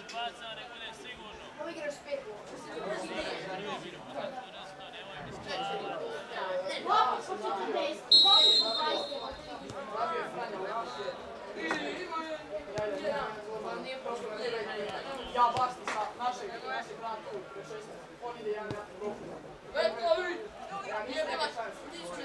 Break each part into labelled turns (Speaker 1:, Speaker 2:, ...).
Speaker 1: Ja basti sa našeg brana tu, on ide jedan roku. Ja nije nema šanse.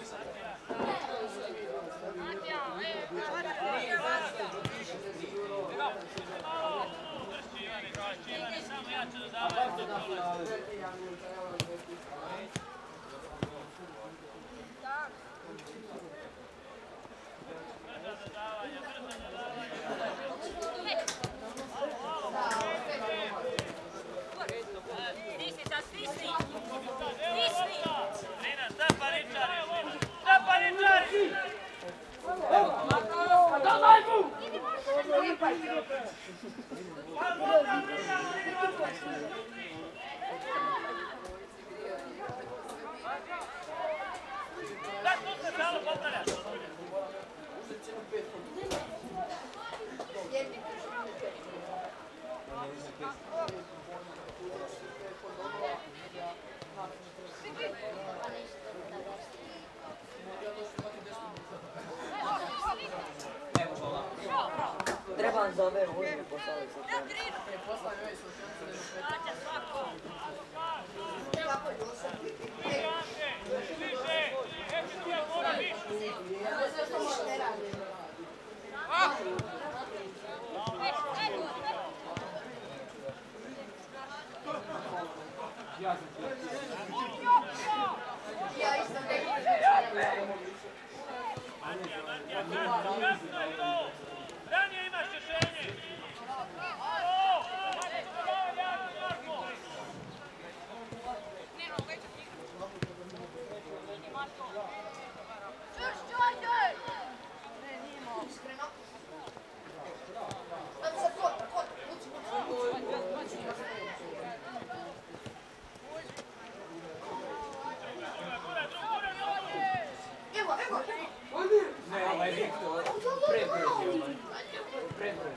Speaker 2: Trebam za ove vojne poslali sa tom.
Speaker 1: Poslali ove slučajnice ja isto
Speaker 3: Ranije imaš rješenje!
Speaker 4: Ne, ovaj Viktor, prebrži ovaj. Prebrži.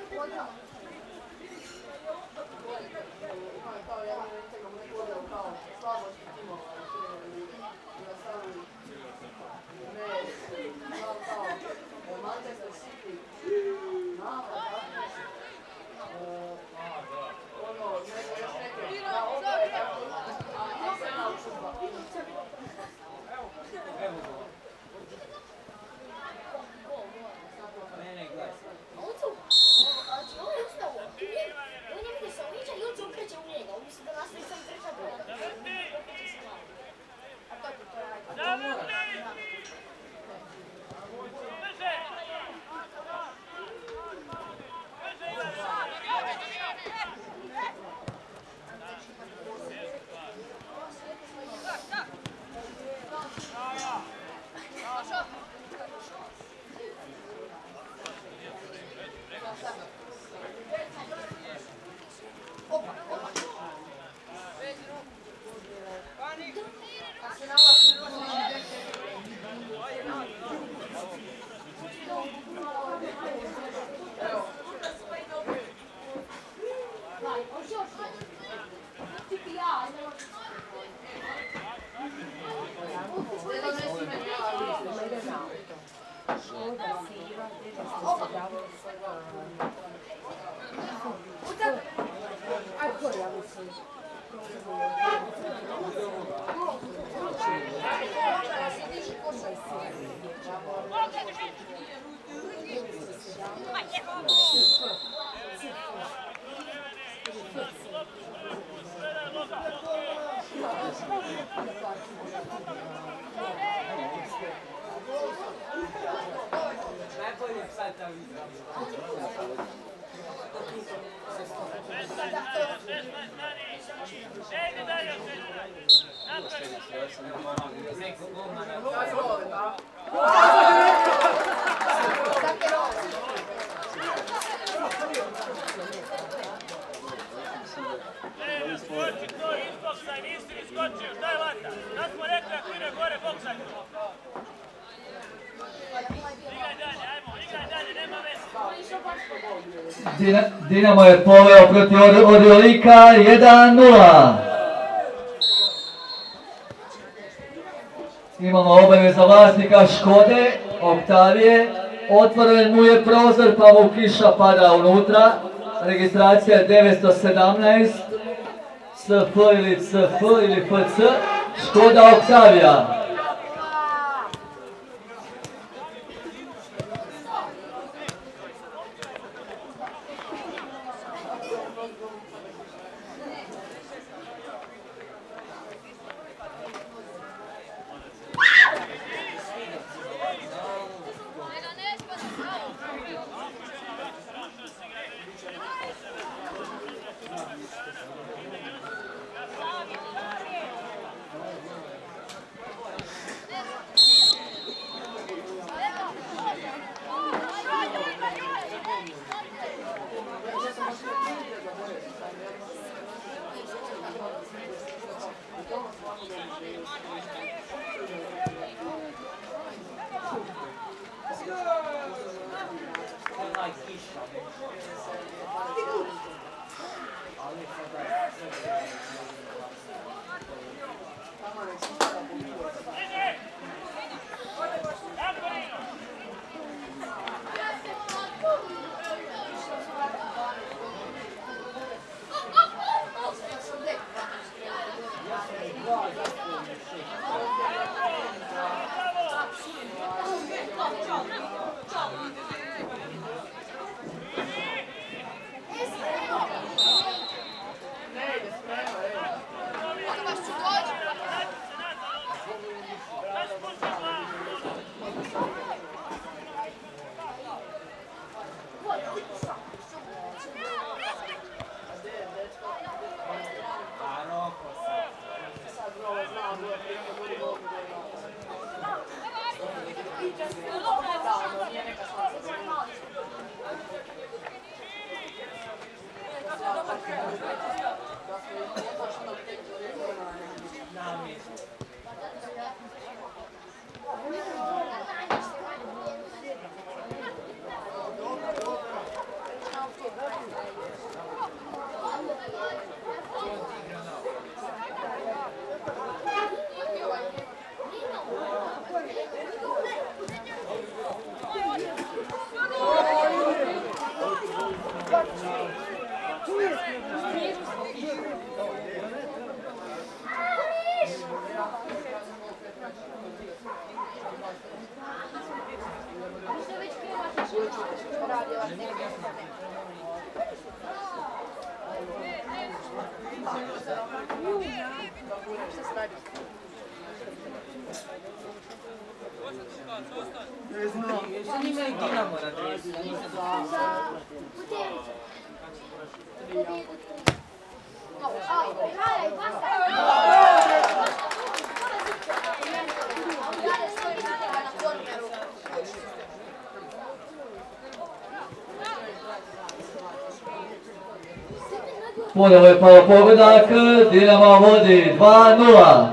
Speaker 1: kao jedan recimo neko odjel kao slabosti timova i da stavili kao Manchester City, ono, još neke, da opet tako, a Arsenal čuba.
Speaker 4: Evo go. Ne, gledaj.
Speaker 5: Znači, ovo je ustao, on je vidio se oviđa i on se okreće u njega, on misli da nastavi sam treća boja. A to ti to radi.
Speaker 4: Najbolje sad tamo izgleda.
Speaker 3: Skoči to izboksaj, nisi iskočio, šta je vata? Sad smo rekli ako ide gore, boksaj to. Igraj dalje, ajmo, igraj dalje, nema veze.
Speaker 6: Dinamo je poveo protiv Orjolika 1:0. Imamo obaveza vlasnika Škode, Oktavije. Otvoren mu je prozor pa mu kiša pada unutra. Registracija 917 SF ili CF ili FC. Škoda Oktavija.
Speaker 4: Zanima i Dinamo na dresu.
Speaker 6: Ponovo je pao pogodak, Dinamo vodi 2:0.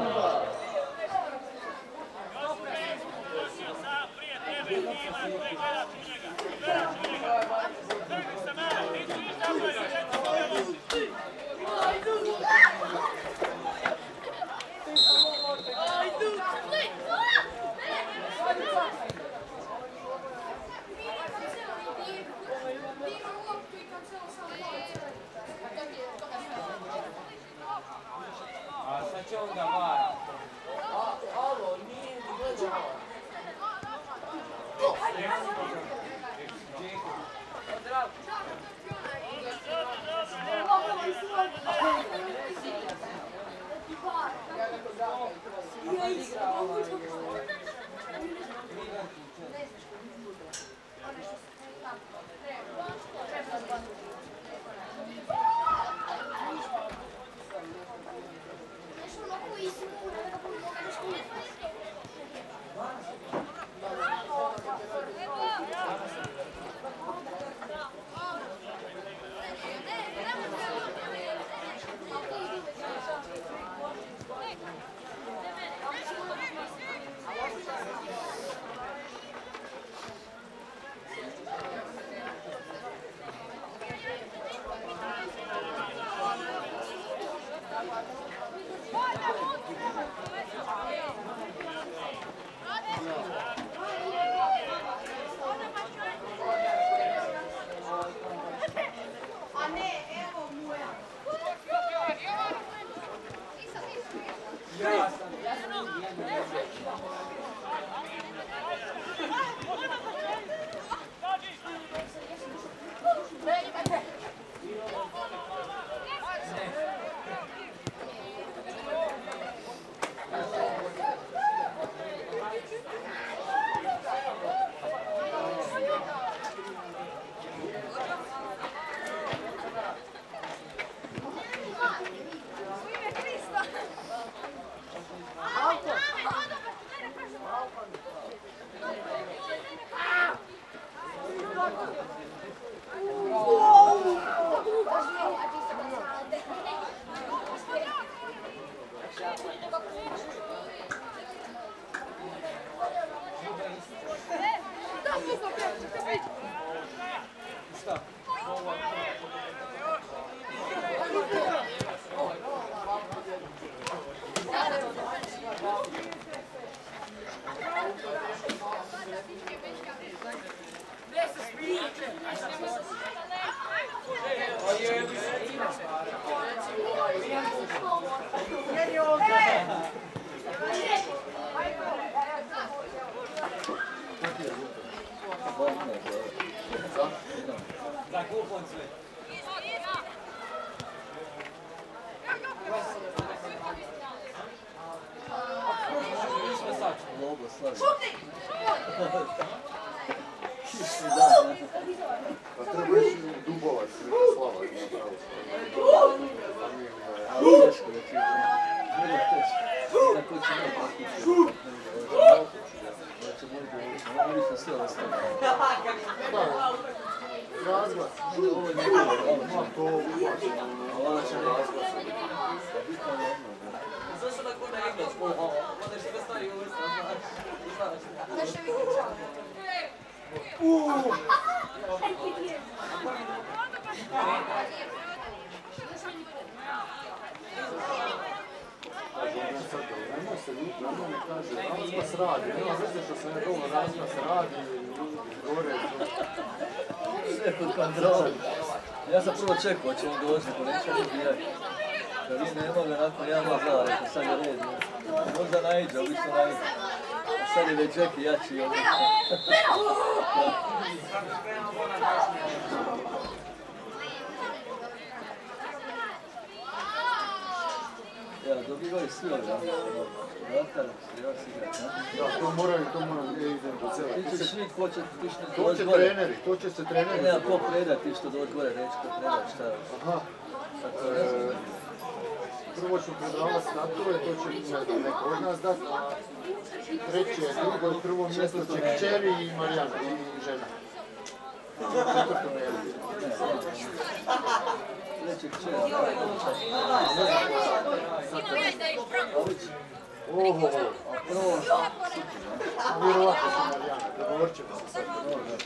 Speaker 6: Lobo slavi. Kišni dan.
Speaker 7: Pa treba ići Dubovac, Slava napravo.
Speaker 6: Ali teško da ti vrlo teško. Tako će ne pokući. Da će moji govoriti. Oni su sve ostali.
Speaker 7: Razglas.
Speaker 6: Ovo je neko.
Speaker 7: To uplaći.
Speaker 6: Ovo će razglas. Bitno je ono.
Speaker 4: Zašto da ko da iglac? Onda što ga stavi u listu, znaš.
Speaker 5: Da še vidi čao.
Speaker 7: Nemoj se ljudi, nemoj mi kaže, razglas radi. Nema veze što sam ja doma, razglas radi, gore.
Speaker 6: Sve pod kontrolom. Ja sam prvo čekao, će on doći, pa neće dobijati. Kad vi nema ga nakon 1-2, rekao sad je red. Možda naiđe, obično naiđe. A sad je već Jackie jači od njega. Ja, dobivaju svi ovdje. Vratar, treba si igrati, ne?
Speaker 7: Da, to moram idem do cela.
Speaker 6: Ti ćeš svi ko će tišne
Speaker 7: To
Speaker 6: doći
Speaker 7: će
Speaker 6: gore.
Speaker 7: treneri, to će se treneri.
Speaker 6: Nema ko preda ti što doći gore, neće ko preda šta.
Speaker 7: Aha. Prvo ću predavati statue, to će ne znam, neko od nas dati, a treće, drugo i prvo mjesto će kćeri i Marijana, i žena. Četvrto ne je.
Speaker 6: Treće kćer.
Speaker 7: Oho,
Speaker 6: A prvo,
Speaker 7: vjerovatno su Marijana, dogovorit ćemo se sad.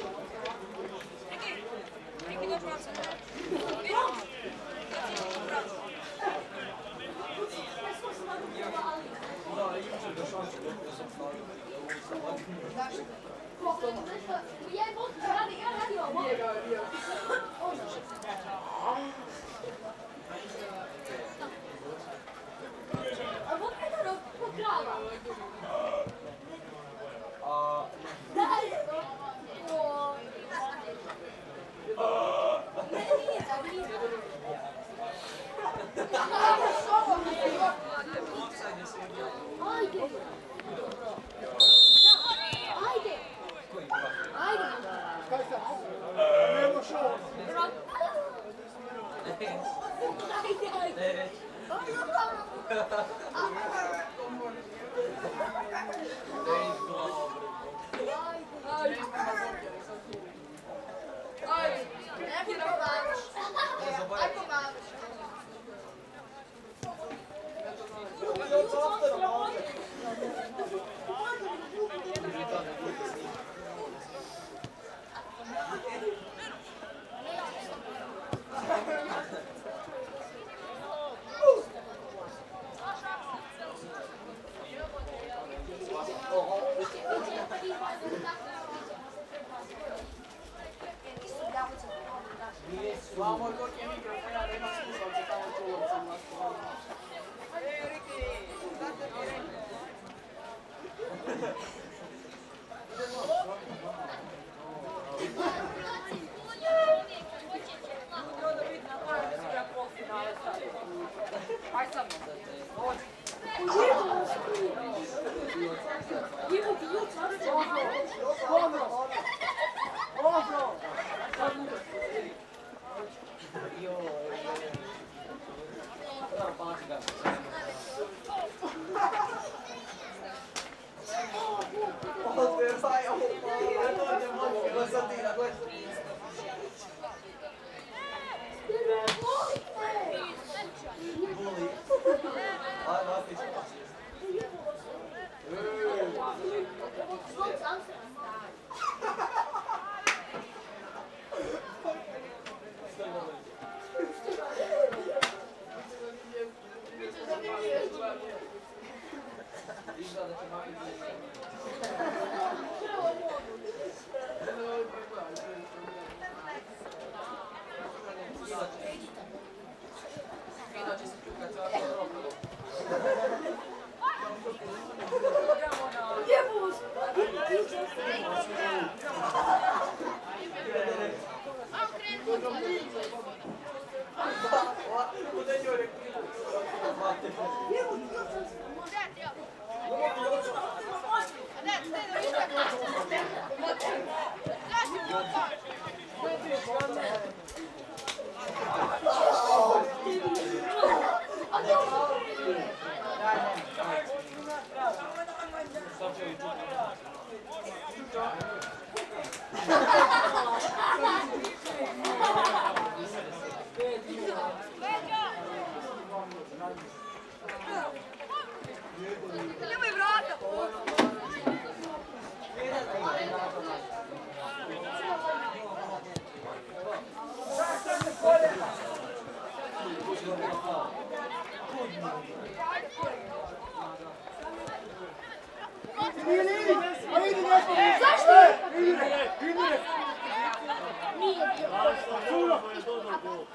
Speaker 1: Vamo dok je mikrofon, ja da imam slušalce tamo čulovcem na stolu.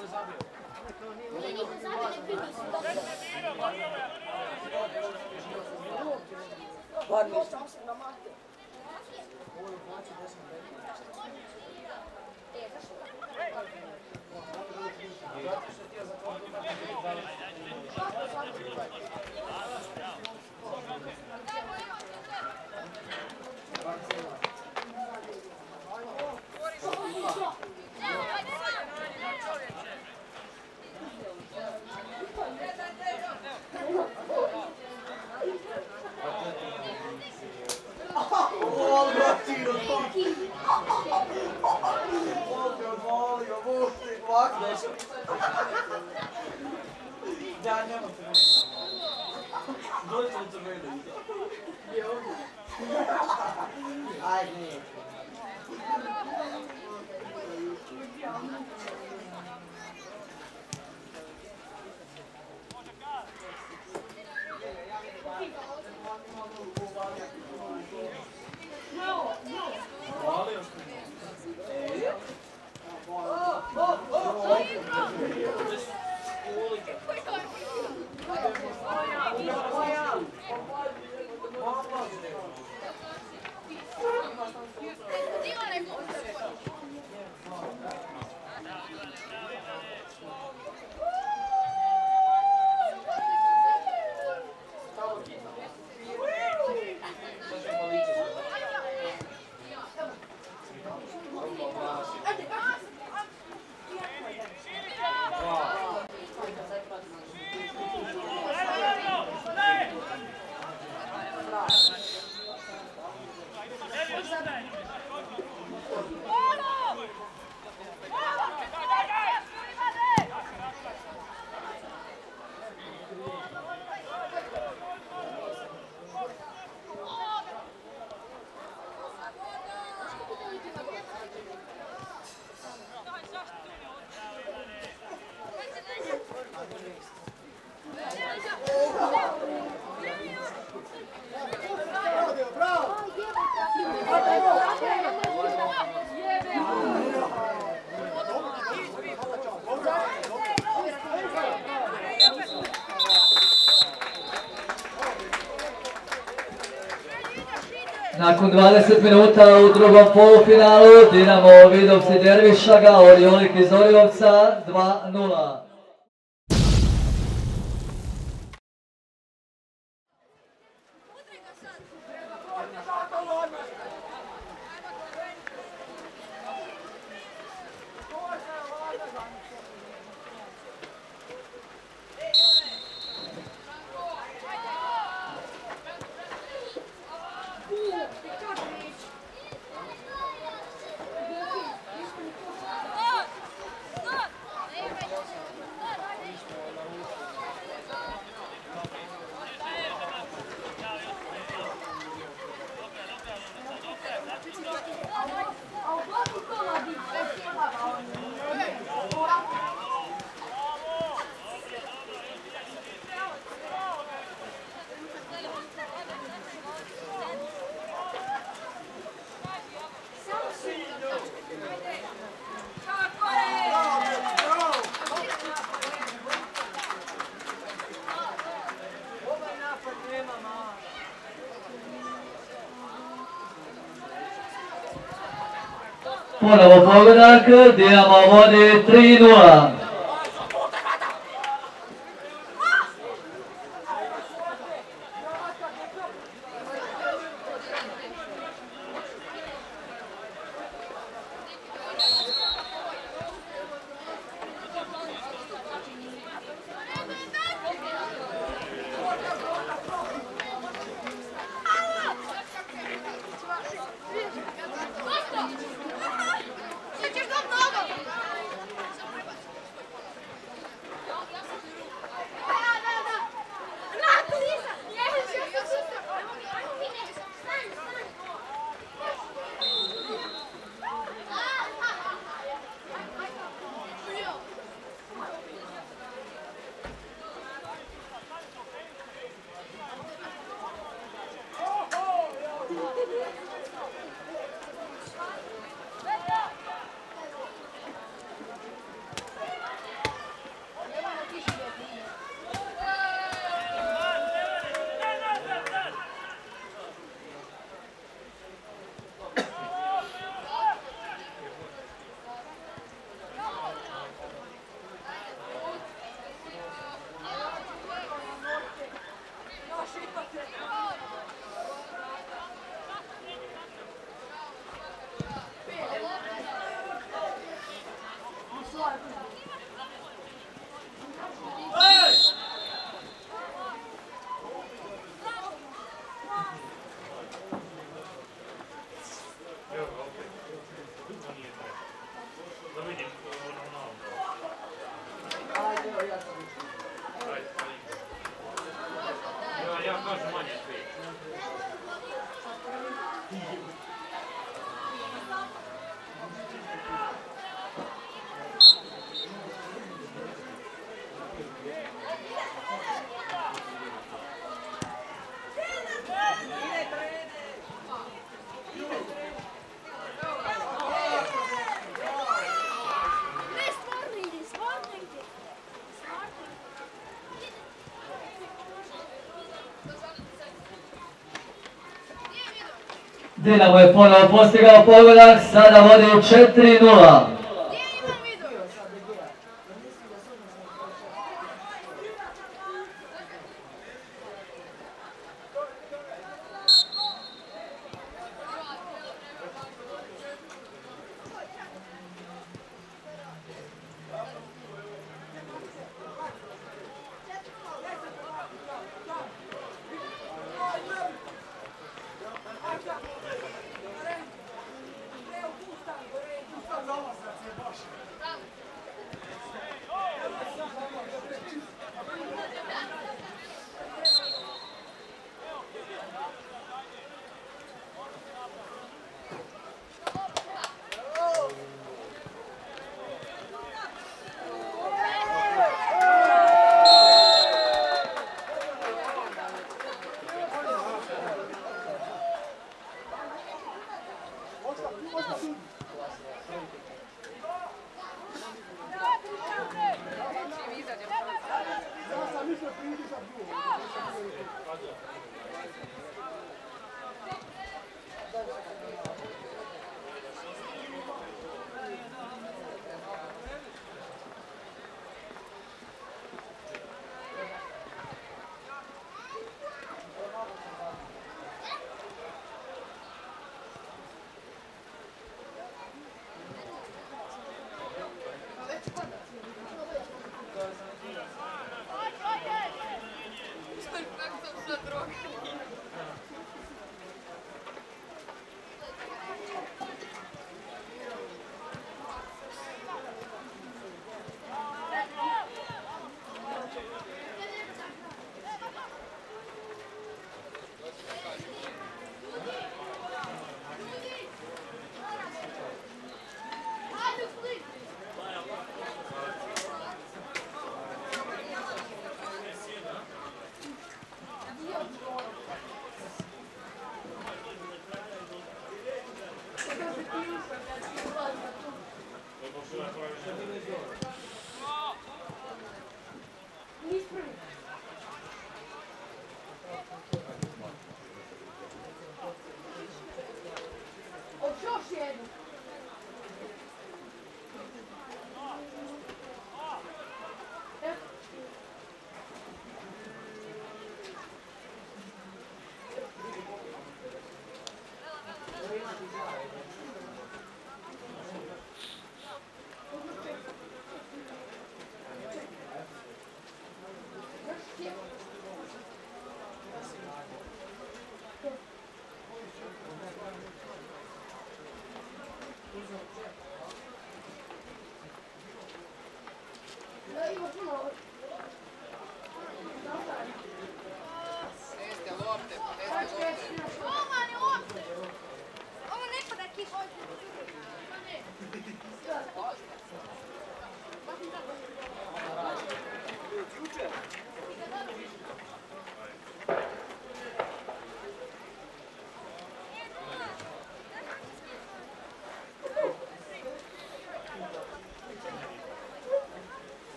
Speaker 5: Nije niko zabio, ne primi se.
Speaker 2: Bar mi
Speaker 5: Sam se namatio.
Speaker 4: Ja, nema crvena. Dođe u crvenu. Ajde, nije.
Speaker 6: Nakon 20 minuta u drugom polufinalu Dinamo Vidovci Dervišaga, Oriolik iz Oriovca 2:0. Ponovo pogodak, Dinamo vodi 3:0. Dinamo je ponovo postigao pogodak, sada vodi 4:0.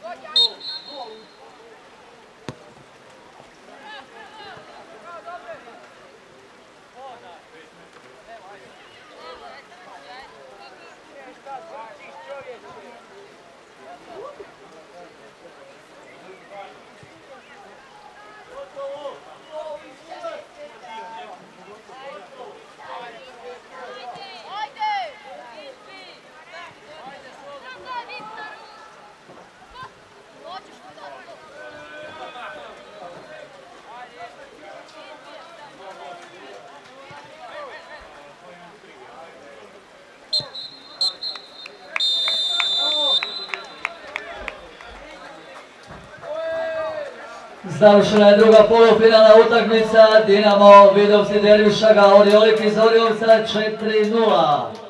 Speaker 6: Završena je druga polufinalna utakmica, Dinamo Vidovci Dervišaga, Oriolik iz Oriovca 4:0.